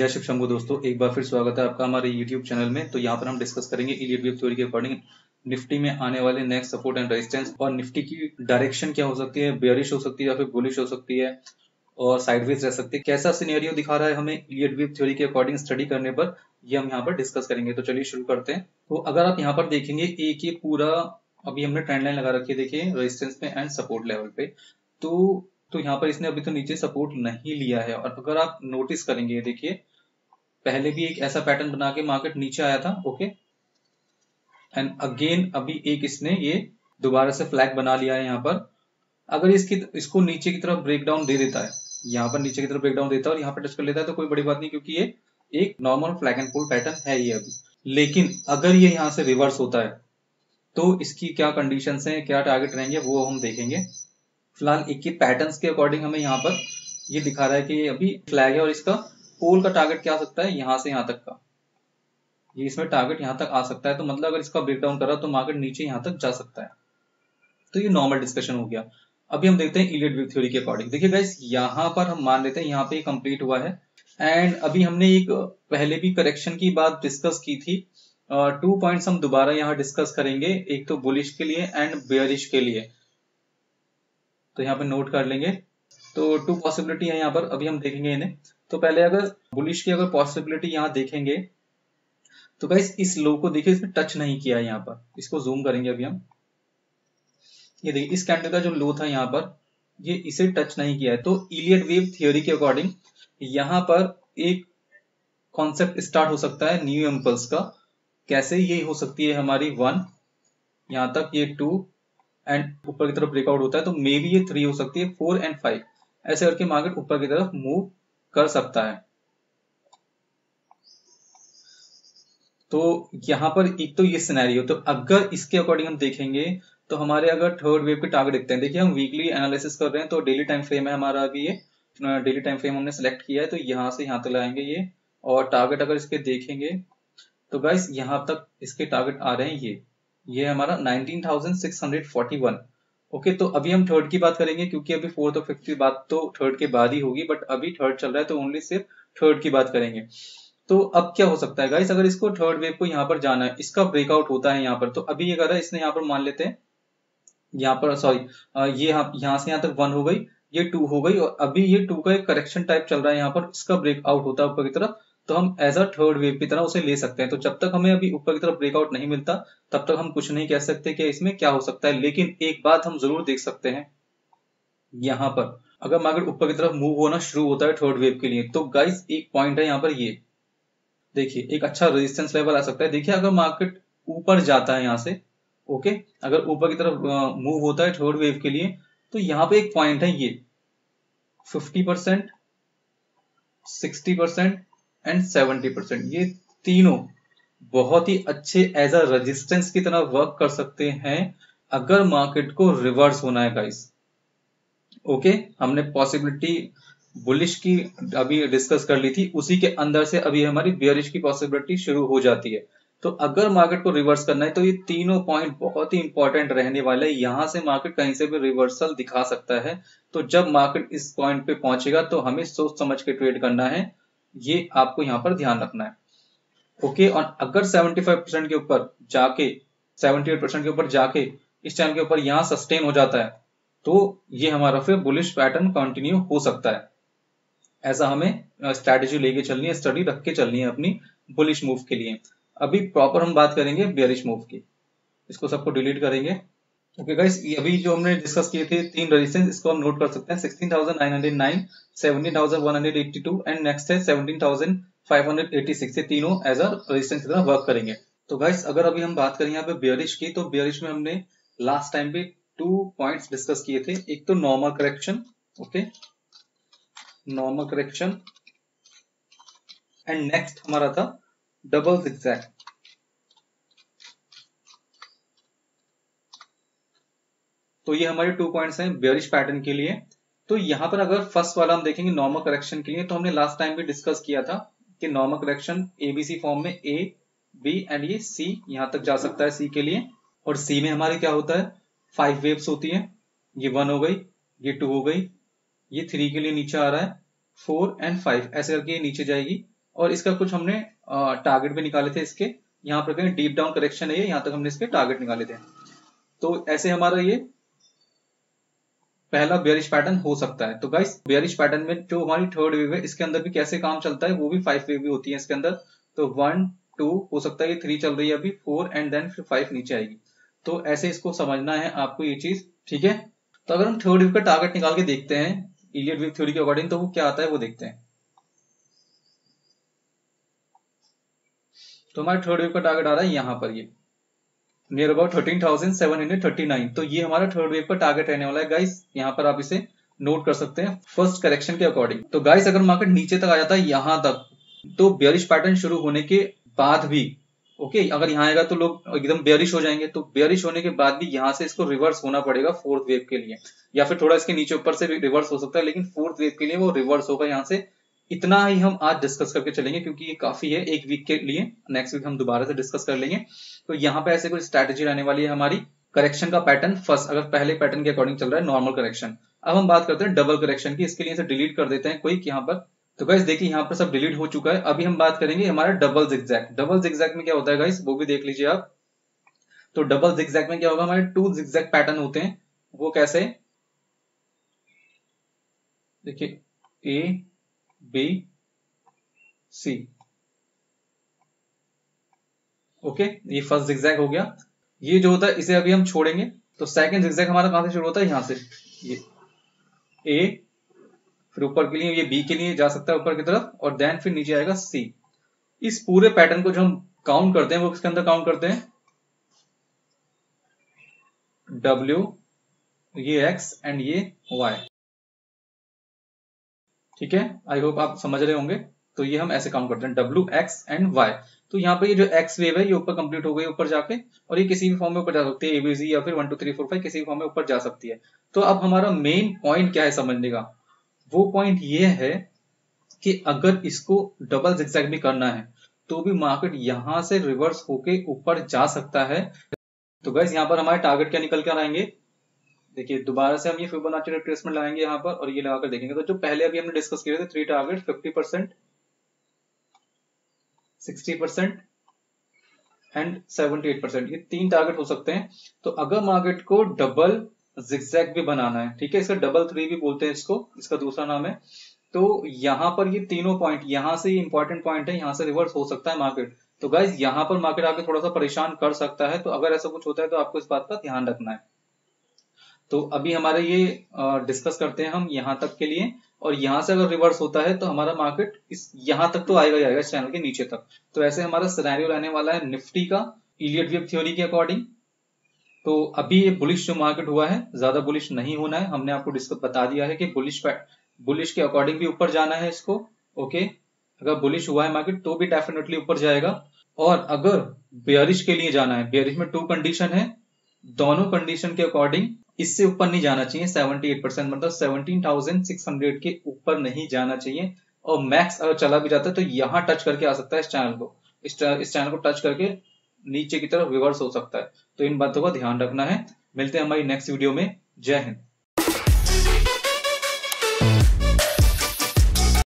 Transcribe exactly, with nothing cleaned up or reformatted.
जय शिव शंभू दोस्तों, एक बार फिर स्वागत है आपका हमारे यूट्यूब चैनल में। तो यहाँ पर हम डिस्कस करेंगे इलियट वेव थ्योरी के अकॉर्डिंग निफ्टी में आने वाले नेक्स्ट सपोर्ट एंड रेजिस्टेंस और निफ्टी की डायरेक्शन क्या हो सकती है, बेयरिश हो सकती है या फिर बुलिश हो सकती है और साइडवेज रह सकती है। कैसा सिनेरियो दिखा रहा है हमें इलियट वेव थ्योरी के अकॉर्डिंग स्टडी करने पर, ये हम यहाँ पर डिस्कस करेंगे। तो चलिए शुरू करते हैं। तो अगर आप यहाँ पर देखेंगे एक ये पूरा अभी हमने ट्रेंड लाइन लगा रखी है, देखिए रेजिस्टेंस पे एंड सपोर्ट लेवल पे। तो तो यहाँ पर इसने अभी तो नीचे सपोर्ट नहीं लिया है और अगर आप नोटिस करेंगे देखिए पहले भी एक ऐसा पैटर्न बना के मार्केट नीचे आया था, ओके, एंड अगेन अभी एक इसने ये दोबारा से फ्लैग बना लिया है यहाँ पर। अगर इसकी इसको नीचे की तरफ ब्रेक डाउन दे देता है, यहाँ पर नीचे की तरफ ब्रेक डाउन देता है और यहाँ पर टच कर लेता है तो कोई बड़ी बात नहीं, क्योंकि ये एक normal flag and pole pattern है ये अभी। लेकिन अगर ये यहाँ से रिवर्स होता है तो इसकी क्या कंडीशंस हैं, क्या टारगेट रहेंगे, वो हम देखेंगे। फिलहाल एक ही पैटर्न्स के अकॉर्डिंग हमें यहाँ पर ये दिखा रहा है कि अभी फ्लैग है और इसका पोल का टारगेट क्या आ सकता है, यहाँ से यहाँ तक का, ये इसमें टारगेट यहाँ तक आ सकता है। तो मतलब अगर इसका ब्रेकडाउन करा तो मार्केट नीचे यहाँ तक जा सकता है। तो ये नॉर्मल डिस्कशन हो गया। अभी हम देखते हैं इलियट वेव थ्योरी के अकॉर्डिंग। देखिए गाइस, यहाँ पर हम मान लेते हैं यहाँ पे कंप्लीट हुआ है एंड अभी हमने एक पहले भी करेक्शन की बात डिस्कस की थी। टू पॉइंट्स हम दोबारा यहाँ डिस्कस करेंगे, एक तो बुलिश के लिए एंड बेयरिश के लिए। तो यहाँ पे नोट कर लेंगे। तो टू पॉसिबिलिटी है यहाँ पर, अभी हम देखेंगे इन्हें। तो पहले अगर बुलिश की अगर पॉसिबिलिटी यहाँ देखेंगे तो गाइस इस लो को देखिए, इसमें टच नहीं किया है यहाँ पर। इसको जूम करेंगे अभी हम, ये देखिए इस कैंडल का जो लो था यहाँ पर, ये इसे टच नहीं किया है। तो इलियट वेव थ्योरी के अकॉर्डिंग यहाँ पर एक कॉन्सेप्ट स्टार्ट हो सकता है न्यू इम्पल्स का। कैसे? ये हो सकती है हमारी वन, यहाँ तक ये टू एंड ऊपर की तरफ ब्रेकआउट होता है तो मे बी ये थ्री हो सकती है, फोर एंड फाइव, ऐसे करके मार्केट ऊपर की तरफ मूव कर सकता है। तो यहाँ पर एक तो ये सिनेरियो, तो अगर इसके अकॉर्डिंग हम देखेंगे तो हमारे अगर थर्ड वेव के टारगेट देखते हैं, देखिए हम वीकली एनालिसिस कर रहे हैं तो डेली टाइम फ्रेम है हमारा, अभी ये डेली टाइम फ्रेम हमने सेलेक्ट किया है। तो यहाँ से यहाँ तक लाएंगे ये, और टारगेट अगर इसके देखेंगे तो गाइस यहाँ तक इसके टारगेट आ रहे हैं, ये ये हमारा nineteen thousand six hundred forty one. Okay, तो अभी हम थर्ड की बात करेंगे क्योंकि अभी फोर्थ और फिफ्थ की बात तो थर्ड के बाद ही होगी, बट अभी थर्ड चल रहा है तो ओनली सिर्फ थर्ड की बात करेंगे। तो अब क्या हो सकता है गाइस, अगर इसको थर्ड वेव को यहाँ पर जाना है, इसका ब्रेकआउट होता है यहाँ पर, तो अभी ये कर रहा है इसने यहाँ पर मान लेते हैं यहाँ पर, सॉरी ये यहाँ से यहाँ तक वन हो गई, ये टू हो गई, और अभी ये टू का एक करेक्शन टाइप चल रहा है यहाँ पर, इसका ब्रेकआउट होता है ऊपर की तरफ, तो हम एज अ थर्ड वेव की तरह उसे ले सकते हैं। तो जब तक हमें अभी ऊपर की तरफ ब्रेकआउट नहीं मिलता तब तक हम कुछ नहीं कह सकते कि इसमें क्या हो सकता है। लेकिन एक बात हम जरूर देख सकते हैं, यहाँ पर अगर मार्केट ऊपर की तरफ मूव होना शुरू होता है थर्ड वेव के लिए, तो गाइस एक पॉइंट है यहाँ पर, ये देखिए एक अच्छा रेजिस्टेंस लेवल आ सकता है। देखिए अगर मार्केट ऊपर जाता है यहाँ से, ओके, अगर ऊपर की तरफ मूव होता है थर्ड वेव के लिए, तो यहाँ पे एक पॉइंट है ये fifty percent, sixty percent and seventy percent, ये तीनों बहुत ही अच्छे एज अ रेजिस्टेंस की तरह वर्क कर सकते हैं अगर मार्केट को रिवर्स होना है गाइस। ओके, हमने पॉसिबिलिटी बुलिश की अभी डिस्कस कर ली थी, उसी के अंदर से अभी हमारी बेयरिश की पॉसिबिलिटी शुरू हो जाती है। तो अगर मार्केट को रिवर्स करना है तो ये तीनों पॉइंट बहुत ही इंपॉर्टेंट रहने वाले हैं। यहां से मार्केट कहीं से भी रिवर्सल दिखा सकता है। तो जब मार्केट इस पॉइंट पे पहुंचेगा तो हमें सोच समझ के ट्रेड करना है, ये आपको यहाँ पर ध्यान रखना है। ओके, और अगर सेवेंटी फाइव परसेंट के ऊपर जाके, सेवेंटी एट परसेंट के ऊपर जाके इस चैनल के ऊपर यहाँ सस्टेन हो जाता है तो ये हमारा फिर बुलिश पैटर्न कंटिन्यू हो सकता है। ऐसा हमें स्ट्रैटेजी लेके चलनी है, स्टडी रख के चलनी है अपनी बुलिश मूव के लिए। अभी प्रॉपर हम बात करेंगे बेयरिश मूव की, इसको सबको डिलीट करेंगे। ओके गाइस, अभी जो हमने डिस्कस किए थे तीन रेजिस्टेंस, इसको हम नोट कर सकते हैं, sixteen thousand nine hundred nine, seventeen thousand one hundred eighty two and next है seventeen thousand five hundred eighty six. ये तीनों एज अ रेजिस्टेंस की तरह वर्क करेंगे। तो गाइस अगर अभी हम बात करें यहाँ पे बेयरिश की, तो बेयरिश में हमने लास्ट टाइम पे टू पॉइंट्स डिस्कस किए थे। एक तो normal correction, okay, normal correction, and next हमारा था डबल जिगजैग। तो ये हमारे टू पॉइंट्स हैं बेयरिश पैटर्न के लिए। तो यहाँ पर अगर फर्स्ट वाला हम देखेंगे नॉर्मल करेक्शन के लिए, तो हमने लास्ट टाइम भी डिस्कस किया था कि नॉर्मल करेक्शन एबीसी फॉर्म में ए, बी एंड ये सी यहाँ तक जा सकता है सी के लिए। और सी में हमारे क्या होता है, फाइव वेव्स होती है, ये वन हो गई, ये टू हो गई, ये थ्री के लिए नीचे आ रहा है, फोर एंड फाइव, ऐसे करके ये नीचे जाएगी और इसका कुछ हमने टारगेट भी निकाले थे इसके, यहाँ पर कहीं डीप डाउन करेक्शन है ये, यहाँ तक हमने इसके टारगेट निकाले थे। तो ऐसे हमारा ये पहला बेयरिश पैटर्न हो सकता है। तो गाइस बेयरिश पैटर्न में जो हमारी थर्ड वेव है इसके अंदर भी कैसे काम चलता है, वो भी फाइव वेव भी होती है इसके अंदर। तो वन टू हो सकता है, ये थ्री चल रही है अभी, फोर एंड देन फिर फाइव नीचे आएगी। तो ऐसे इसको समझना है आपको ये चीज, ठीक है। तो अगर हम थर्ड वेव का टारगेट निकाल के देखते हैं इलियट वेव थ्योरी के अकॉर्डिंग, तो वो क्या आता है वो देखते हैं। तो हमारा थर्ड वेव का टारगेट आ रहा है यहाँ पर, ये near about thirteen thousand seven hundred thirty nine. तो ये हमारा थर्ड वेव का टारगेट रहने वाला है गाइस, यहाँ पर आप इसे नोट कर सकते हैं फर्स्ट करेक्शन के अकॉर्डिंग। तो गाइस अगर मार्केट नीचे तक आ जाता है यहाँ तक, तो बेयरिश पैटर्न शुरू होने के बाद भी ओके okay, अगर यहाँ आएगा तो लोग एकदम बेयरिश हो जाएंगे। तो बेयरिश होने के बाद भी यहाँ से इसको रिवर्स होना पड़ेगा फोर्थ वेव के लिए, या फिर थोड़ा इसके नीचे ऊपर से भी रिवर्स हो सकता है, लेकिन फोर्थ वेव के लिए वो रिवर्स होगा यहाँ से। इतना ही हम आज डिस्कस करके चलेंगे क्योंकि ये काफी है एक वीक के लिए, नेक्स्ट वीक हम दोबारा से डिस्कस कर लेंगे। तो यहाँ पे ऐसे कोई स्ट्रैटेजी रहने वाली है हमारी करेक्शन का पैटर्न फर्स्ट, अगर पहले पैटर्न के अकॉर्डिंग चल रहा है नॉर्मल करेक्शन। अब हम बात करते हैं डबल करेक्शन की, इसके लिए इसे डिलीट कर देते हैं क्विक यहाँ पर। तो गाइस देखिए यहाँ पर सब डिलीट हो चुका है। अभी हम बात करेंगे हमारा डबल जिगजैग। डबल जिगजैग में क्या होता है गाइस, वो भी देख लीजिए आप। तो डबल जिगजैग में क्या होगा, हमारे टू जिगजैग पैटर्न होते हैं। वो कैसे, देखिए ए बी सी, ओके ये फर्स्ट जिगजैग हो गया। ये जो होता है इसे अभी हम छोड़ेंगे। तो सेकंड जिगजैग हमारा कहां से शुरू होता है, यहां से, ये ए, फिर ऊपर के लिए ये बी के लिए जा सकता है ऊपर की तरफ, और देन फिर नीचे आएगा सी। इस पूरे पैटर्न को जो हम काउंट करते हैं वो किसके अंदर काउंट करते हैं, डब्ल्यू, ये एक्स एंड ये वाई, ठीक है। आई होप आप समझ रहे होंगे। तो ये हम ऐसे काउंट करते हैं डब्ल्यू एक्स एंड वाई। तो यहाँ पे ये जो एक्स वेव है ये ऊपर कंप्लीट हो गई ऊपर जाके, और ये किसी भी फॉर्म में ऊपर जा सकती है, एबीसी या फिर one two three four five किसी भी फॉर्म में ऊपर जा सकती है। तो अब हमारा मेन पॉइंट क्या है समझने का, वो पॉइंट ये है कि अगर इसको डबल जिगजैग भी करना है तो भी मार्केट यहां से रिवर्स होके ऊपर जा सकता है। तो गाइस यहाँ पर हमारे टारगेट क्या निकल कर आएंगे, देखिए दोबारा से हम ये फिबोनाची रिट्रेसमेंट लगाएंगे यहाँ पर, और ये लगाकर देखेंगे। तो जो पहले अभी हमने डिस्कस किए थे three target, fifty percent, sixty percent and seventy eight percent, ये तीन टारगेट हो सकते हैं। तो अगर मार्केट को डबल जिगजैग भी बनाना है, ठीक है, इसका डबल थ्री भी बोलते हैं इसको, इसका दूसरा नाम है। तो यहाँ पर ये तीनों पॉइंट, यहाँ से ये इंपॉर्टेंट पॉइंट है, यहाँ से रिवर्स हो सकता है मार्केट। तो गाइज यहाँ पर मार्केट आके थोड़ा सा परेशान कर सकता है। तो अगर ऐसा कुछ होता है तो आपको इस बात का ध्यान रखना है। तो अभी हमारे ये डिस्कस करते हैं हम यहाँ तक के लिए, और यहाँ से अगर रिवर्स होता है तो हमारा मार्केट इस यहाँ तक तो आएगा ही आएगा, इस चैनल के नीचे तक। तो ऐसे हमारा सिनेरियो रहने वाला है निफ्टी का इलियट वेव थ्योरी के अकॉर्डिंग। तो अभी ये बुलिश जो मार्केट हुआ है, ज्यादा बुलिश नहीं होना है, हमने आपको डिस्कस बता दिया है कि बुलिश बुलिश के अकॉर्डिंग भी ऊपर जाना है इसको, ओके। अगर बुलिश हुआ है मार्केट तो भी डेफिनेटली ऊपर जाएगा, और अगर बेयरिश के लिए जाना है, बेयरिश में टू कंडीशन है, दोनों कंडीशन के अकॉर्डिंग इससे ऊपर नहीं जाना चाहिए, सेवेंटी एट परसेंट मतलब सेवनटीन थाउजेंड सिक्स हंड्रेड के ऊपर नहीं जाना चाहिए। और मैक्स अगर चला भी जाता है तो यहाँ टच करके आ सकता है इस चैनल को, इस इस चैनल को टच करके नीचे की तरफ रिवर्स हो सकता है। तो इन बातों का ध्यान रखना है। मिलते हैं हमारी नेक्स्ट वीडियो में। जय हिंद।